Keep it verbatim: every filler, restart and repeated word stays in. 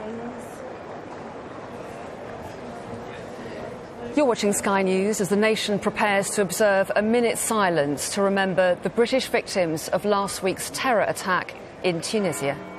You're watching Sky News as the nation prepares to observe a minute's silence to remember the British victims of last week's terror attack in Tunisia.